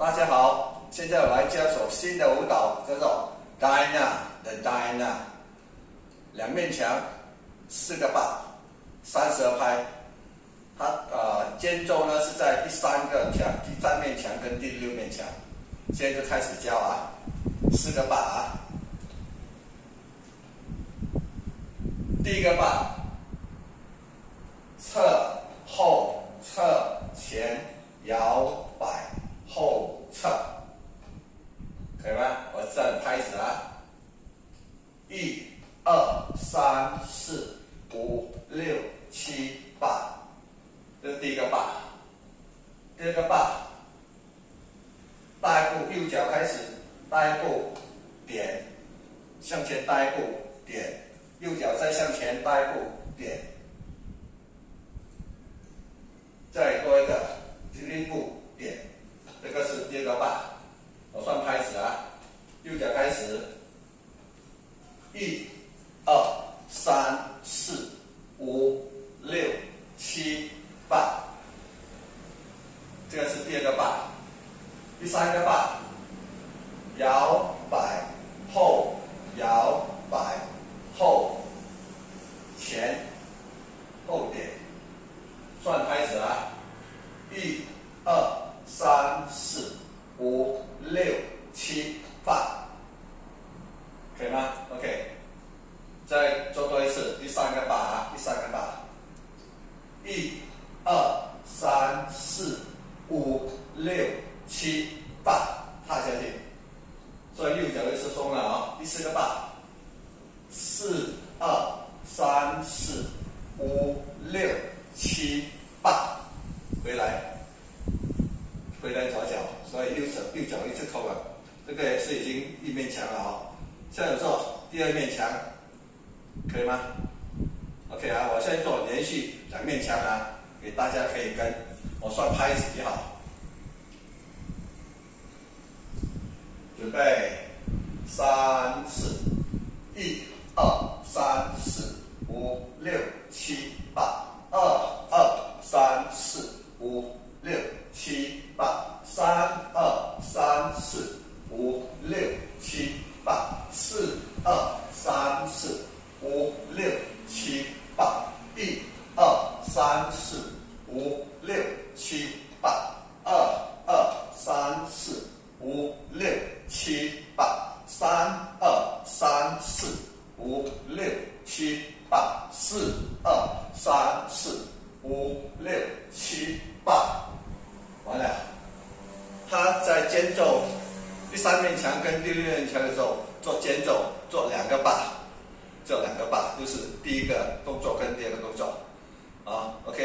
大家好，现在我来教首新的舞蹈，叫做 Dinah the Dinah。两面墙，4个把，32拍。它间奏呢是在第3个墙、第3面墙跟第6面墙。现在就开始教啊，4个把啊。第一个把，侧后侧前摇摆后侧，可以吗？我这拍子啊，1、2、3、4、5、6、7、8，这是第一个把。第二个把，大一步，右脚开始，大一步点，向前大一步点，右脚再向前大一步点，再多一个，第一步点，这个是第二个把。我算拍子啊，右脚开始，1、2、3、4、5、6、7、8，这个是第二个把。第3个把，摇摆后摇摆后前后点，算拍子啊，1、2、3、4、5、6、7、8，可以吗 ？OK， 再做多一次，第3个把啊，第3个把，1、2、3、4、5、6、7、8，踏下去。所以右脚又是松了啊。第4个把，4、2、3、4、5、6、7、8，回来左脚，所以右脚一次扣了。这个也是已经1面墙了啊。现在做第2面墙，可以吗 ？OK 啊，我现在做连续2面墙啊，给大家可以跟我算拍子也好。准备3、4，1、2、3、4、5、6、7、8，2、2、3、4、5、6、7、8，3、2、3、4、5、6、7、8，4、2、3、4、5、6、7、8，1、2、3、4、5、6、7、8，2、2、3、4、5、6、7、8，3、2、3、4、5、6、7、8，4、2、3、4、5、6、7、8，完了。他在间奏第3面墙跟第6面墙的时候做间奏，做2个把，这2个把就是第一个动作跟第二个动作啊。OK。